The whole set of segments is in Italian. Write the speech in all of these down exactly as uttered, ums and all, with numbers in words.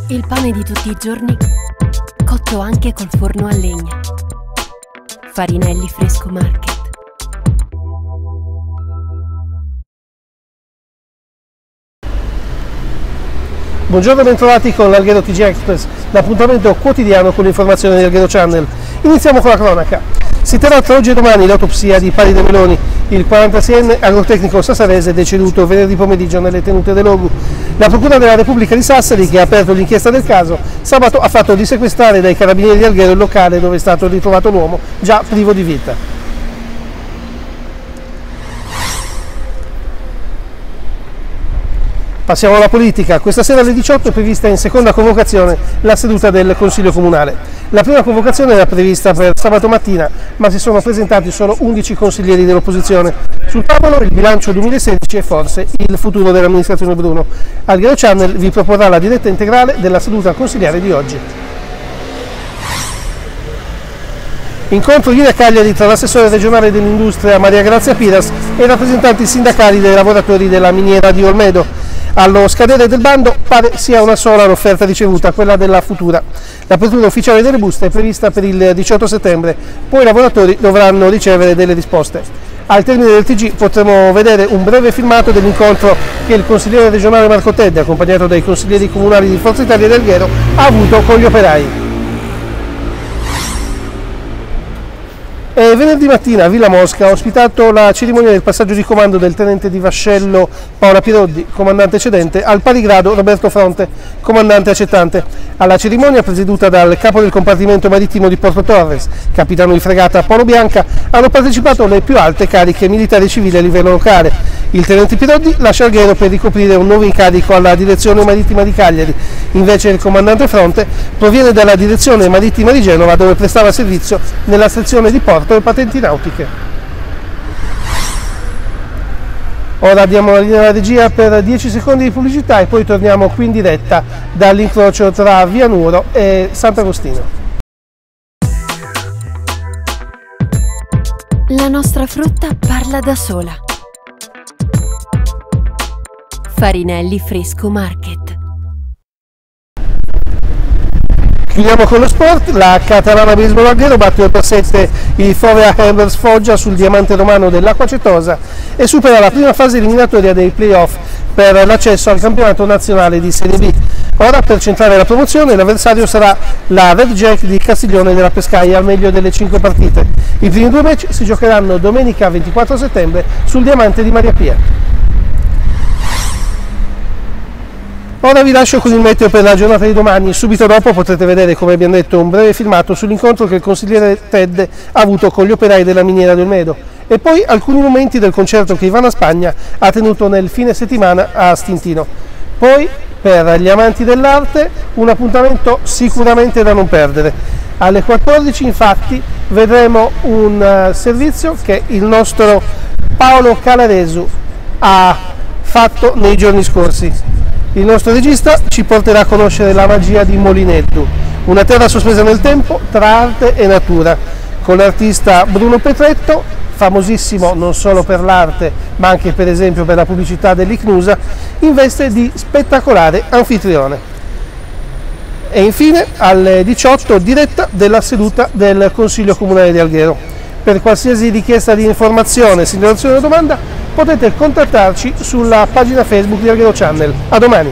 Il pane di tutti i giorni, cotto anche col forno a legna. Farinelli Fresco Market. Buongiorno e bentrovati con l'Alghero T G Express, l'appuntamento quotidiano con l'informazione di Alghero Channel. Iniziamo con la cronaca. Si terrà tra oggi e domani l'autopsia di Pari De Meloni, il quarantaseienne agrotecnico sassarese deceduto venerdì pomeriggio nelle tenute dell'Ogu. La Procura della Repubblica di Sassari, che ha aperto l'inchiesta del caso, sabato ha fatto dissequestrare dai carabinieri di Alghero il locale dove è stato ritrovato l'uomo, già privo di vita. Passiamo alla politica. Questa sera alle diciotto è prevista in seconda convocazione la seduta del Consiglio Comunale. La prima convocazione era prevista per sabato mattina, ma si sono presentati solo undici consiglieri dell'opposizione. Sul tavolo il bilancio duemilasedici e forse il futuro dell'amministrazione Bruno. Alghero Channel vi proporrà la diretta integrale della seduta consigliare di oggi. Incontro ieri a Cagliari tra l'assessore regionale dell'industria Maria Grazia Piras e i rappresentanti sindacali dei lavoratori della miniera di Olmedo. Allo scadere del bando pare sia una sola l'offerta ricevuta, quella della Futura. L'apertura ufficiale delle buste è prevista per il diciotto settembre, poi i lavoratori dovranno ricevere delle risposte. Al termine del T G potremo vedere un breve filmato dell'incontro che il consigliere regionale Marco Tedde, accompagnato dai consiglieri comunali di Forza Italia e del Alghero, ha avuto con gli operai. E venerdì mattina a Villa Mosca ha ospitato la cerimonia del passaggio di comando del tenente di vascello Paola Piroddi, comandante cedente, al pari grado Roberto Fronte, comandante accettante. Alla cerimonia, presieduta dal capo del compartimento marittimo di Porto Torres, capitano di fregata Paolo Bianca, hanno partecipato le più alte cariche militari e civili a livello locale. Il tenente Piroddi lascia Alghero per ricoprire un nuovo incarico alla direzione marittima di Cagliari, invece il comandante Fronte proviene dalla direzione marittima di Genova, dove prestava servizio nella sezione di porto e patenti nautiche. Ora diamo la linea alla regia per dieci secondi di pubblicità e poi torniamo qui in diretta dall'incrocio tra Via Nuoro e Sant'Agostino. La nostra frutta parla da sola. Farinelli Fresco Market. Chiudiamo con lo sport. La Catalana Baseball Alghero batte otto a sette il Fovea Herbers Foggia sul diamante romano dell'Acqua Cetosa e supera la prima fase eliminatoria dei playoff per l'accesso al campionato nazionale di Serie B. Ora, per centrare la promozione, l'avversario sarà la Red Jack di Castiglione della Pescaia al meglio delle cinque partite. I primi due match si giocheranno domenica ventiquattro settembre sul diamante di Maria Pia. Ora vi lascio con il meteo per la giornata di domani. Subito dopo potrete vedere, come abbiamo detto, un breve filmato sull'incontro che il consigliere Tedde ha avuto con gli operai della miniera di Olmedo e poi alcuni momenti del concerto che Ivana Spagna ha tenuto nel fine settimana a Stintino. Poi, per gli amanti dell'arte, un appuntamento sicuramente da non perdere. Alle quattordici infatti vedremo un servizio che il nostro Paolo Calaresu ha fatto nei giorni scorsi. Il nostro regista ci porterà a conoscere la magia di Molineddu, una terra sospesa nel tempo tra arte e natura, con l'artista Bruno Petretto, famosissimo non solo per l'arte ma anche per esempio per la pubblicità dell'Icnusa, in veste di spettacolare anfitrione. E infine alle diciotto diretta della seduta del Consiglio Comunale di Alghero. Per qualsiasi richiesta di informazione, segnalazione o domanda potete contattarci sulla pagina Facebook di Alghero Channel. A domani!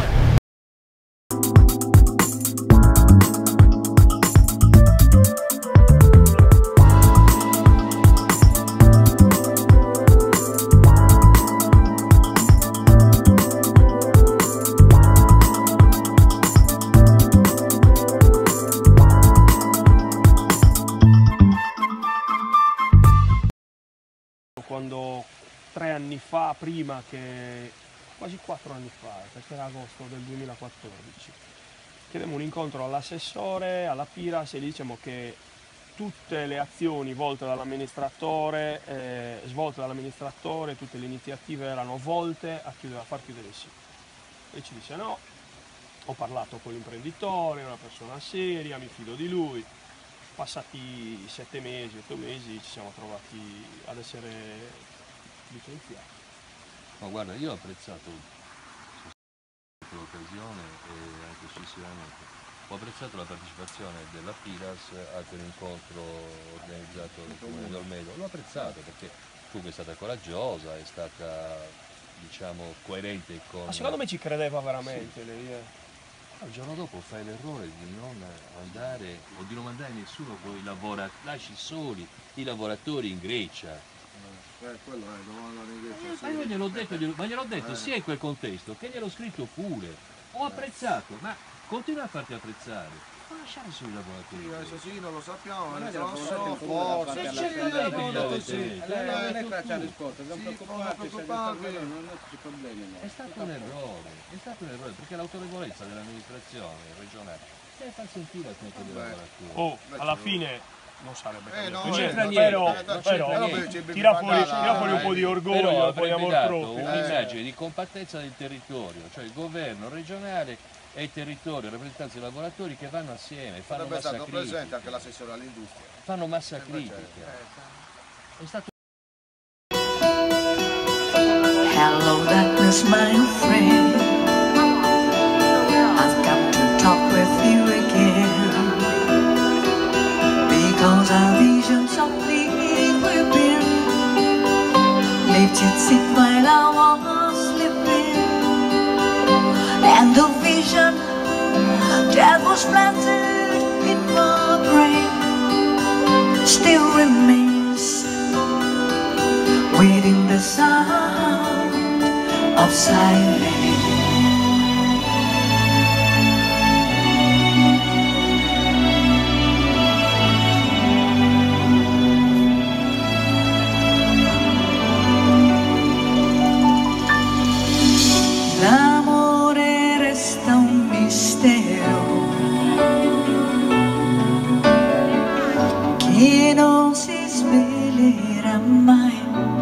Quando tre anni fa, prima che, quasi quattro anni fa, perché era agosto del duemilaquattordici, chiedemmo un incontro all'assessore, alla Piras e gli diciamo che tutte le azioni volte dall'amministratore, eh, svolte dall'amministratore, tutte le iniziative erano volte a, chiudere, a far chiudere il sito. E ci disse no, ho parlato con l'imprenditore, è una persona seria, mi fido di lui. Passati sette mesi, otto mesi ci siamo trovati ad essere licenziati. Ma guarda, io ho apprezzato l'occasione e anche successivamente Ho apprezzato la partecipazione della Firas a quell'incontro organizzato dal Comune di Olmedo, l'ho apprezzato perché comunque è stata coraggiosa, è stata, diciamo, coerente con... Ma secondo me ci credeva veramente Sì. lei. Eh. Il giorno dopo fai l'errore di non andare o di non mandare nessuno, poi lavora, lasci soli i lavoratori in Grecia. Eh, quello è, devo andare in Grecia. Ma io gliel'ho detto, glielo- ma gliel'ho detto sia in quel contesto che gliel'ho scritto pure. Ho apprezzato, ma continua a farti apprezzare. Non lasciare solo i lavoratori. Sì, adesso sì, non lo sappiamo, Ma ma noi non siamo so, fatti forse, il sì, comune da Certamente fare alla gliel'avete fine. detto, Lei non è l'avete che ci ha detto risposto, dobbiamo Sì, preoccuparci, se preoccuparvi. quello non c'è problemi. no. È stato un errore, è stato un errore, perché l'autorevolezza dell'amministrazione regionale deve far sentire al tempo dei Vabbè. lavoratori. Oh, Beh, alla ci fine non sarebbe Eh, no, cambiato non niente, c'entra però, niente, non però c'entra niente. tira Tira fuori, fuori- tira fuori un po' di orgoglio, Però un po' di avrebbe amor dato proprio. un'immagine di compattezza del territorio, cioè il governo regionale e il territorio, rappresentanza dei lavoratori che vanno assieme, fanno Sarebbe massa stato presente anche critica. l'assessore all'industria. Fanno massa Invece- critica. È stato Hello, darkness, my old friend. I've come to talk with you again. Because our visions of living lifted it while I was sleeping. And the vision that was planted in my brain still remains within the sound of silence. L'amore resta un mistero che non si svelerà mai.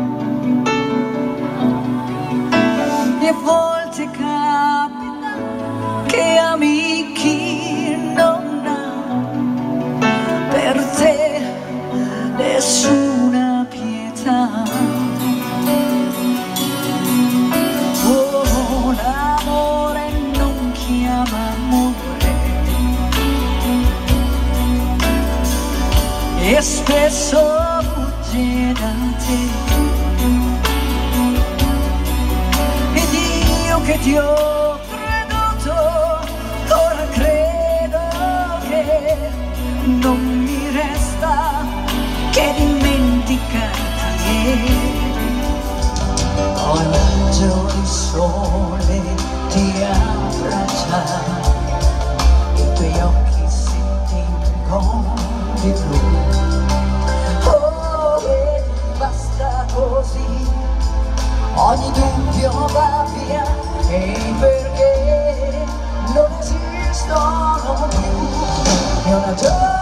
E a volte capita che ami chi non ha per te nessuna pietà. Oh, l'amore non chiama amore e spesso fugge da te. Che ti ho creduto, ora credo che non mi resta che dimenticarti. Ho il raggio di sole ti abbraccia, i tuoi occhi si tingono di blu. Oh, e basta così, ogni dubbio va via e perché non esistono più. È una gioia